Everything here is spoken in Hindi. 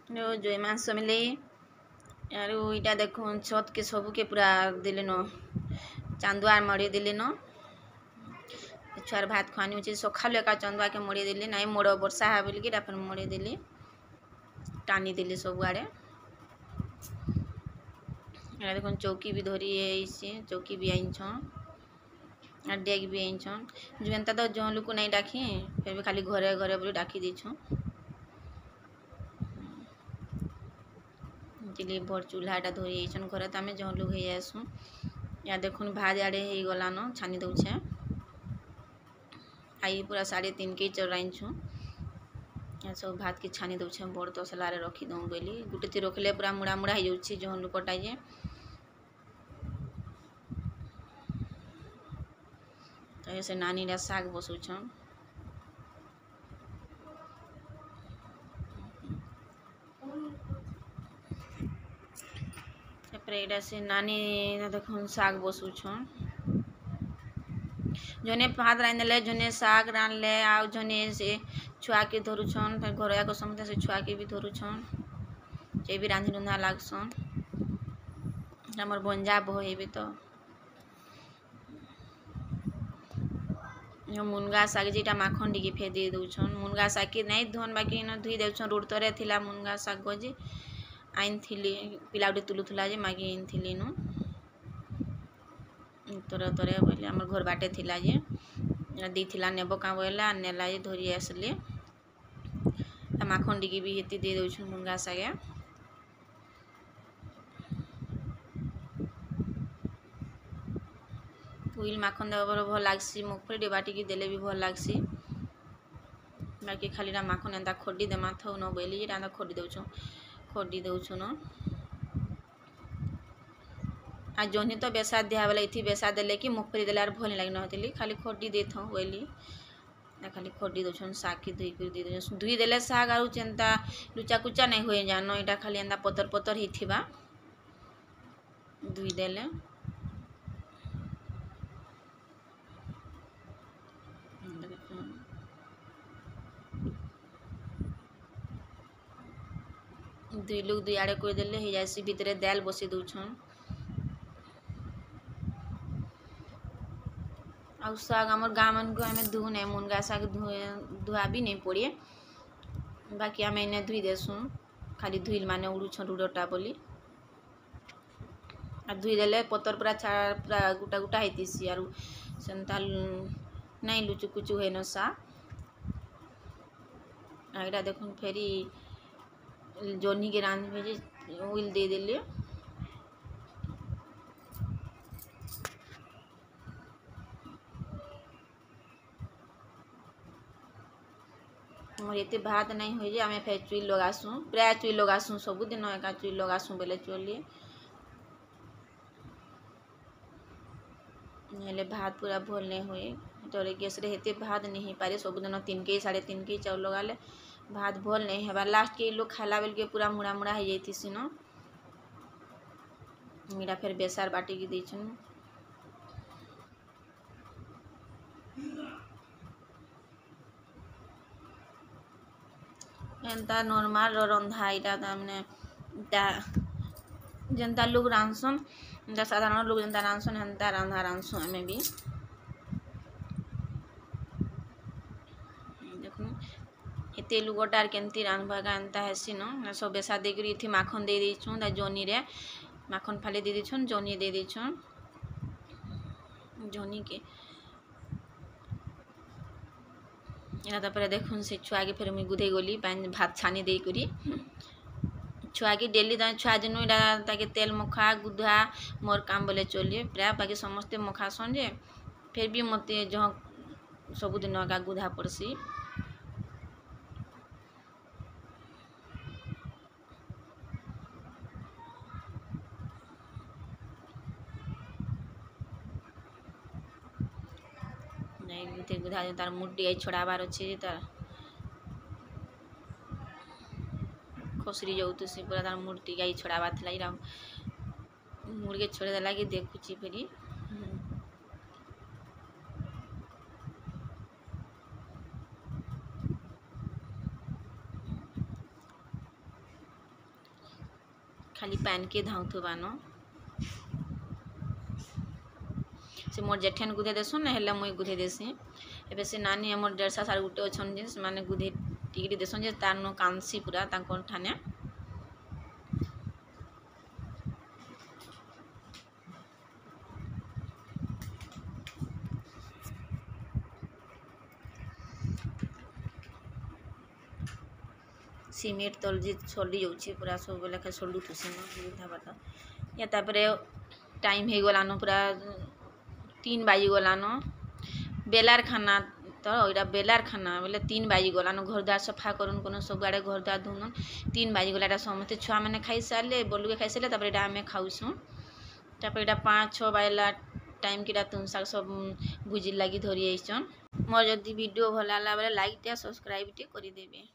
ଜୟମା ସମିଲେ ଆରୁ ଇଟା ଦେଖୁନ୍ ଛତ୍ के ସବୁ के पूरा दिलेन चांदुआ मड़ी दिलेन छुआर भात खुआनी होचे सखालु एका चांदुआ के मड़ी दिले नाई मोड़ वर्षा है बोल के फिर मड़ी दिले टानी दिले सब आड़े देखुन चौकी भी धरी आइसे चौकी भी आइछन और डेग भी आइछन जुएंता तो जौन लोग को नहीं डाकी फिर भी खाली घरे घरे बोली डाकी दीछन चिली बड़ चूल्हाटा धरी आइछन घरे तो आम जौन लोग हो जासुँ या देखुन भाज आड़े हो गलान छानी दौछे आई पूरा 3:30 के चराइछुँ सब भात के छानी दौछे बड़ तसला रखी दऊँ बोली गुटे थी रखले पूरा मुड़ा मुड़ा हो जाऊँ जौन लोकटा जे तो से नानी साग बसुछन एटा से नानी देखुन साग बसुछन जने भात रांधले जने साग रांधले आ जने से छुआ के धरुछन फिर घर जाक समझते से छुआ के भी धरुछन से भी रांधि रुंधा लागसन हमर बंजा बहेबे तो मुनगा साग जेटा माखन टिके फेर दे दौछन मुनगा साग के नहीं धोन बाकी न धुई देउछन रोड तरे थिला मुनगा साग गजे आइन थिली पिला उठे तुलुथुला जे मागी आइन थिली नु तरे तरे बोले हमर घर बाटे थिला जे दी थिला नेबो का बोला नेला जे धरी आसले माखन टिके भी हेती दे दौछन मुनगा सागे उइल माखन देवर भल लागसी मुखरी डेबा टिके देले भी भल लागसी बाकी खाली माखन एंता खोडी देमा थौ न बोली जे खोडी दौछु न आ जोनी तो बेसा दिया वाला इथि बेसा देले कि मुखरी देले आर भल लाग नहतिली खाली खोडी दे थौ बोली ना खाली खोडी दौछन साग के धुई देले साग आरु चेंता लुचा कुचा नहीं होए जानो इटा खाली एंता पतर पतर हिथिबा धुई देले दुई लोग दुई आड़े कोई देले हो जासी भितरे दाल बसी दौछन आ साग आमर गाँ मन को आम धु नहीं मुनगा साग धुआ भी नहीं पड़े बाकी आम इन्हें धुई देसुँ खाली धुईल माने उड़ुछन रुड़टा बोली आ धुई देले पतर पूरा पूरा गुटा गुटा होतीसी आरु सेंता नहीं लुचु कुचु है न सा आइरा देखुन फेरी जोनी के रांध भेजे उइल दे देले मोर एते भात नहीं हो जे आमे फेर चुई लगासुँ प्राय चुई लगासुँ सबुदिन एका चुई लगासुँ बेले चलिए हेले भात पूरा भल नहीं हुए तोरे गैस रे हेते भात नहीं पारे सबुदिन 3 के 3.5 के चाउल लगाले भात भल नहीं हेबा लास्ट के लोग खाला बेल के पूरा मुड़ा मुड़ा हो जाइथिसी न मीरा फिर बेसार बाटी के देछन एंता नॉर्मल रंधा इटा तामने जनता लोग रांधसन साधारण लोग जनता रांधसन हेन्ता रांधा रांधसु हमें भी देखुन एते लुगटार केंती रांधबा का एंता हेसी न सब बेसा देकरी इथि माखन दे देछुं दा जोनी रे माखन फाले दे देछुं जोनी दे देछुं जोनी के या तापर देखुन से छुआ के फिर मुई गुधे गली भात छानी दे करी छुआ के डेली छुआ दिन इटा ताके तेल मखा गुधा मोर काम बोले चलिए प्राय बाकी समस्ते मखासन जे फिर भी मते जहाँ सबुदिन का गुधा पड़सी गुधा तार मुड्डी आई छड़ाबार अच्छे तार खसरी जाऊँ से पूरा तार मुड्डी आई छड़ाबार थी मुर्गे छोड़े देला कि देखुची फेरी खाली पैन के धाउथबान से मोर जेठन गुधे देसुन ना हेला मुई गुधे देसी एबे से नानी हमर डेढ़सा साल गुटे अछन जे माने गुधे टिकरी देसन जे तार नो कांसी पूरा तांकोन ठाने सीमेंट तल जे छली जाउची पूरा सब बेला के छलू थुसी न बुधा बाटा या तापरे टाइम हे गलानो पूरा 3 बाजी गलानो बेलार खाना तो ओइरा बेलार खाना बोले 3 बाजी गलानो घर द्वार सफा करन कोनो सब गाड़े घर द्वार धुनन 3 बाजी गलाटा समते छुआ माने खाई साले बोलु के खाई साले तापरे डा में खाउसु तापरे एटा 5-6 बाइला टाइम किरा तुन साग सब भुजी लागी धरि आइछन मोर जदी वीडियो भला ला बेले लाइक टे सब्सक्राइब टे करि देबे।